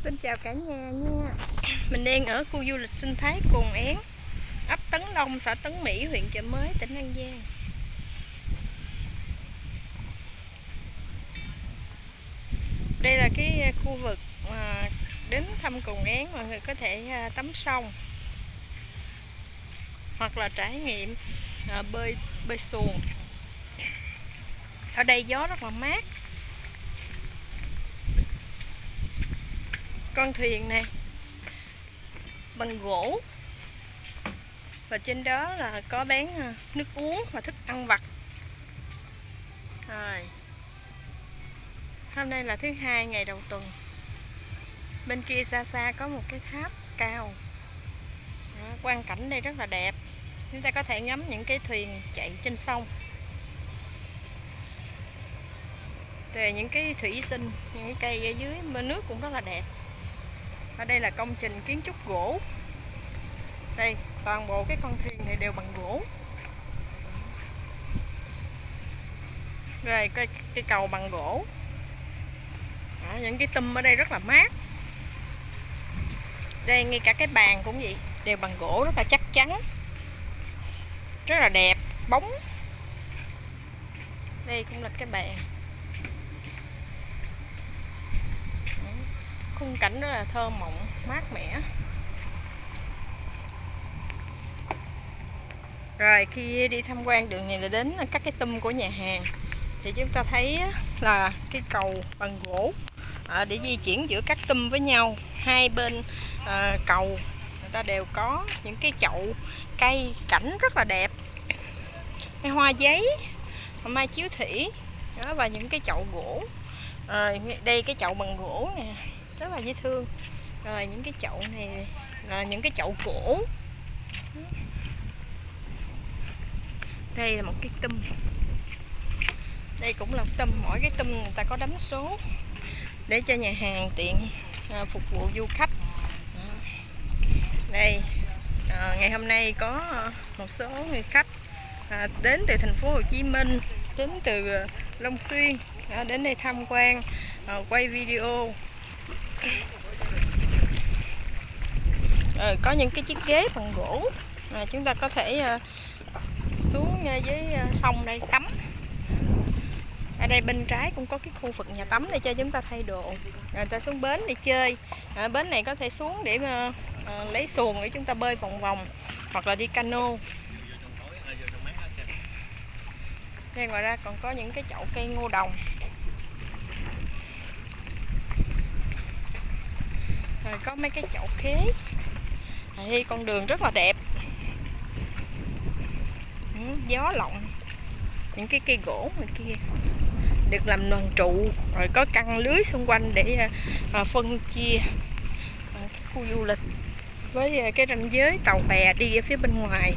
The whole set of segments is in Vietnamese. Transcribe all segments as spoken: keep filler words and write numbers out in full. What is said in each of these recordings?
Xin chào cả nhà nha. Mình đang ở khu du lịch sinh thái Cồn Én, ấp Tấn Long, xã Tấn Mỹ, huyện Chợ Mới, tỉnh An Giang. Đây là cái khu vực mà đến thăm Cồn Én mọi người có thể tắm sông hoặc là trải nghiệm bơi bơi xuồng. Ở đây gió rất là mát. Con thuyền này bằng gỗ và trên đó là có bán nước uống và thức ăn vặt. Rồi. Hôm nay là thứ hai ngày đầu tuần. Bên kia xa xa có một cái tháp cao. Đó, quang cảnh đây rất là đẹp. Chúng ta có thể ngắm những cái thuyền chạy trên sông. Về những cái thủy sinh, những cái cây ở dưới bên nước cũng rất là đẹp. Ở đây là công trình kiến trúc gỗ. Đây, toàn bộ cái con thuyền này đều bằng gỗ. Rồi cái, cái cầu bằng gỗ. Đó, những cái tum ở đây rất là mát. Đây ngay cả cái bàn cũng vậy, đều bằng gỗ rất là chắc chắn, rất là đẹp, bóng. Đây cũng là cái bàn. Khung cảnh rất là thơ mộng, mát mẻ. Rồi khi đi tham quan đường này là đến các cái tum của nhà hàng. Thì chúng ta thấy là cái cầu bằng gỗ để di chuyển giữa các tum với nhau. Hai bên à, cầu người ta đều có những cái chậu cây cảnh rất là đẹp, cái hoa giấy, mai chiếu thủy đó, và những cái chậu gỗ. À, đây cái chậu bằng gỗ nè, rất là dễ thương. Rồi những cái chậu này là những cái chậu cổ. Đây là một cái tum. Đây cũng là tum, mỗi cái tum người ta có đánh số để cho nhà hàng tiện à, phục vụ du khách. À, đây à, ngày hôm nay có một số người khách à, đến từ thành phố Hồ Chí Minh, đến từ Long Xuyên à, đến đây tham quan, à, quay video. À, có những cái chiếc ghế bằng gỗ, à, chúng ta có thể à, xuống dưới à, sông đây tắm. Ở đây bên trái cũng có cái khu vực nhà tắm để cho chúng ta thay đồ. Người ta xuống bến để chơi. À, bến này có thể xuống để mà à, lấy xuồng để chúng ta bơi vòng vòng hoặc là đi cano. Đây ngoài ra còn có những cái chậu cây ngô đồng. Rồi có mấy cái chậu khế. Đây con đường rất là đẹp. Ừ, gió lộng. Những cái cây gỗ ngoài kia được làm đoàn trụ, rồi có căng lưới xung quanh để à, phân chia à, cái khu du lịch với à, cái ranh giới tàu bè đi ở phía bên ngoài.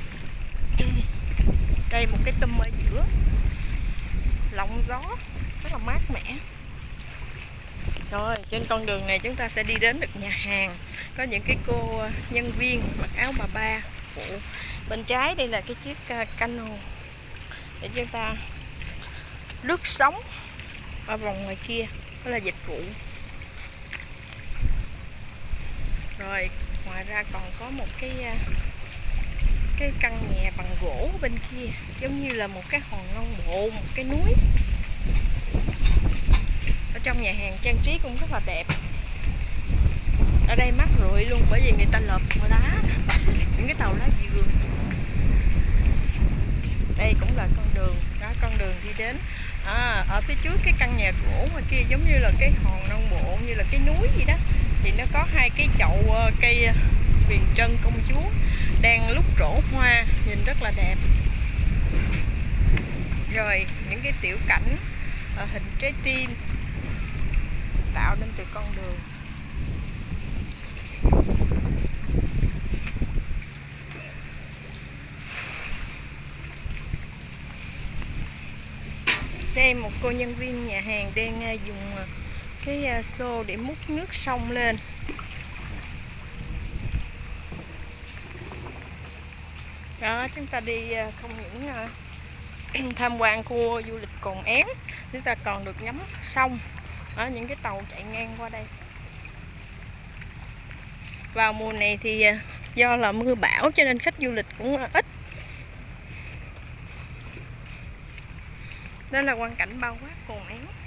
Đây một cái tum ở giữa, lộng gió rất là mát mẻ. Rồi trên con đường này chúng ta sẽ đi đến được nhà hàng, có những cái cô nhân viên mặc áo bà ba phụ. Bên trái đây là cái chiếc cano để chúng ta lướt sóng. Ở vòng ngoài kia đó là dịch vụ. Rồi ngoài ra còn có một cái cái căn nhà bằng gỗ bên kia, giống như là một cái hòn non bộ, một cái núi. Ở trong nhà hàng trang trí cũng rất là đẹp. Ở đây mát rượi luôn, bởi vì người ta lợp lá, những cái tàu lá dừa. Đây cũng là con đường, đó con đường đi đến. À, ở phía trước cái căn nhà gỗ ngoài kia giống như là cái hòn non bộ, như là cái núi gì đó. Thì nó có hai cái chậu cây huyền trân công chúa đang lúc trổ hoa, nhìn rất là đẹp. Rồi những cái tiểu cảnh ở hình trái tim tạo nên từ con đường. Đây một cô nhân viên nhà hàng đang dùng cái xô để múc nước sông lên. Đó, chúng ta đi không những tham quan khu du lịch Cồn Én, chúng ta còn được ngắm sông. Đó, những cái tàu chạy ngang qua đây. Vào mùa này thì do là mưa bão cho nên khách du lịch cũng ít. Đó là quang cảnh bao quát Cồn Éo.